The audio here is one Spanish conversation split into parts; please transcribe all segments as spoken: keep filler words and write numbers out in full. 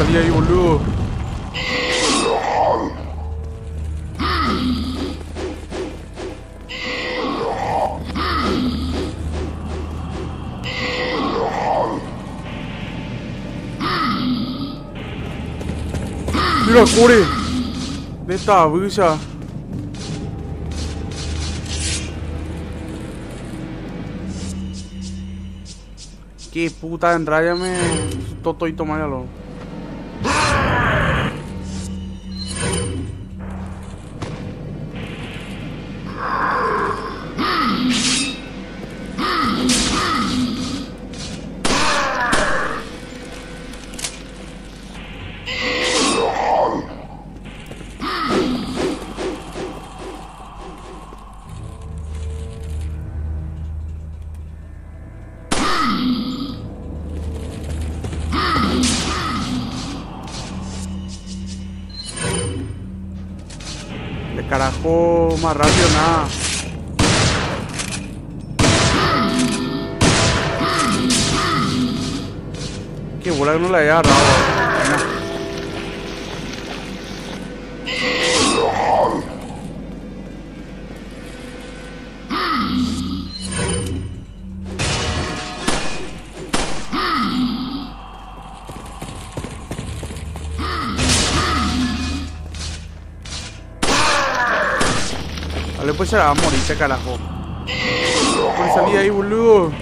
salí ahí, boludo. Mira, Core. Neta, bulla. Qué puta, enráyame. Toto y tomáralo. De carajo, más rápido nada. Qué bola que no le haya agarrado. Vale, pues se la va a morir ese carajo. Por salir ahí, boludo.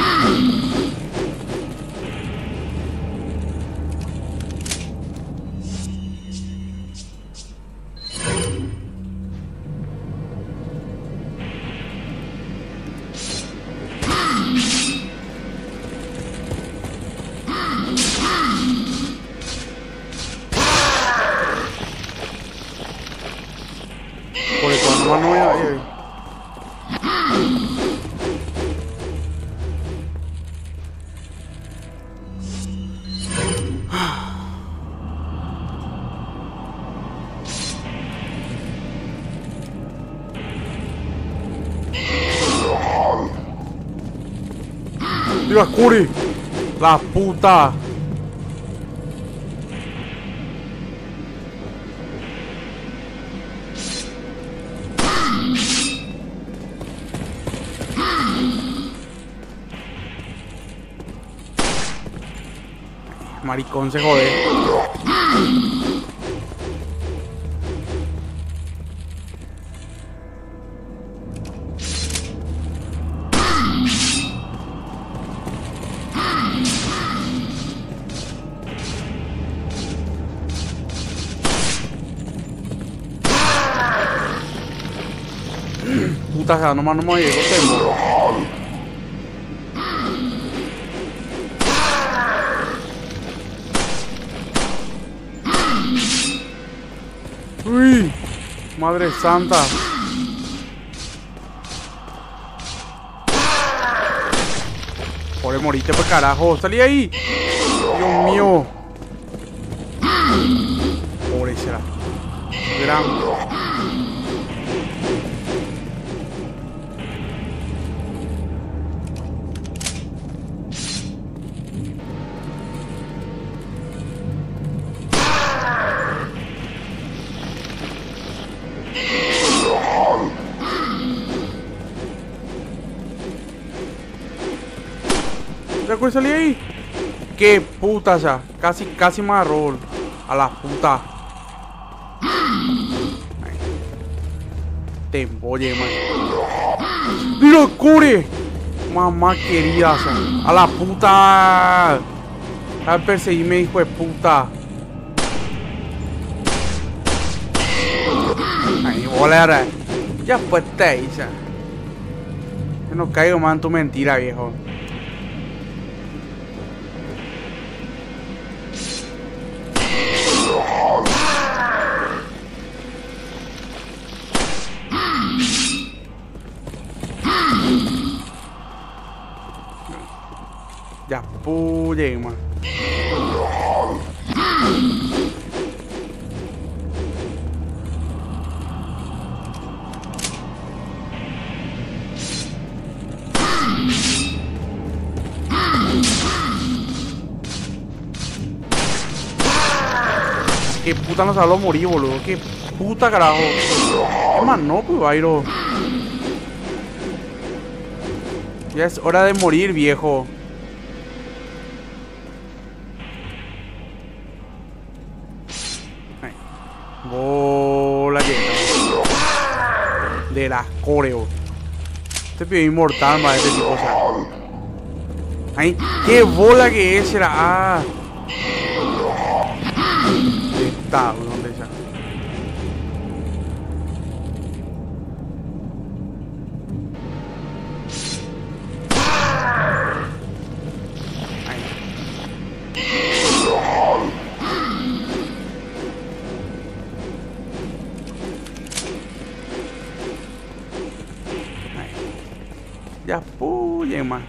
Por eso no voy a ir. Mira, Core. La puta. Maricón se jode. Puta, ya nomás no me llegó tempo. Uy, madre santa. Joder, moriste por carajo. Salí ahí. Dios mío. Pobre será. Gran. ¿Te acuerdas de salir ahí? Qué puta ya. Casi, casi me agarró. A la puta. Te embolle, man. ¡Mira, Core! Mamá querida, ya. A la puta. A perseguirme, hijo de puta. Ay, bolera. Ya pues te ahí, ya. Yo no caigo más en tu mentira, viejo. Ya pude, man. Qué puta nos habló morir, boludo. Qué puta carajo. ¿Qué más no, pues, Bairo? Ya es hora de morir, viejo. Ay. Bola que... De las coreo. Este pibe inmortal, más este tipo, o sea. Ay, qué bola que es, era. Ah. Está, ¿dónde está? Ya puye más.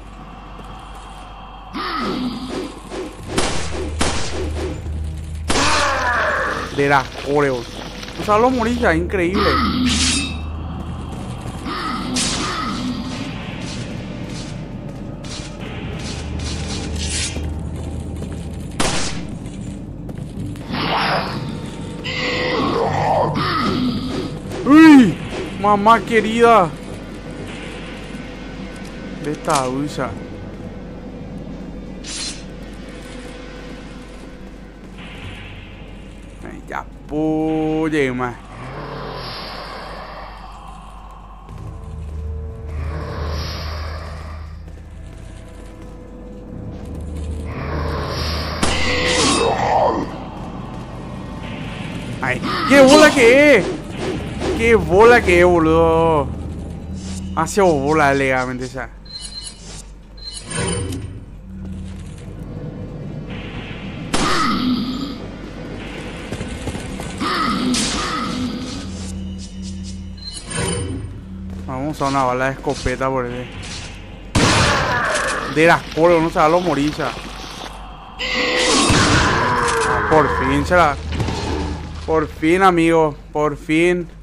De las coreos. O sea, los morillas, increíble. ¡Uy! Mamá querida. De esta dulce. Ya puye más. Ay, qué bola que es. Qué bola que es, boludo. Hacia bola legalmente esa. Vamos a una bala de escopeta por ahí. De las colas, no se va a los morillas. Ah, por fin será. Por fin, amigo. Por fin.